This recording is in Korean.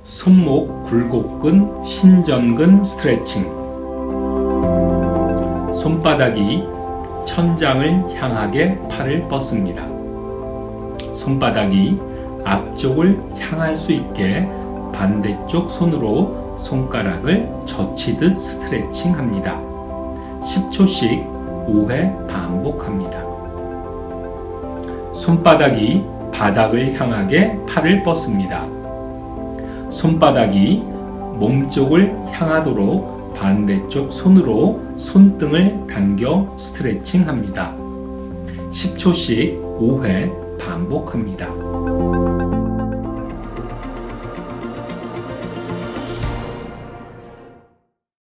손목 굴곡근 신전근 스트레칭. 손바닥이 천장을 향하게 팔을 뻗습니다. 손바닥이 앞쪽을 향할 수 있게 반대쪽 손으로 손가락을 젖히듯 스트레칭합니다. 10초씩 5회 반복합니다. 손바닥이 바닥을 향하게 팔을 뻗습니다. 손바닥이 몸쪽을 향하도록 반대쪽 손으로 손등을 당겨 스트레칭합니다. 10초씩 5회 반복합니다.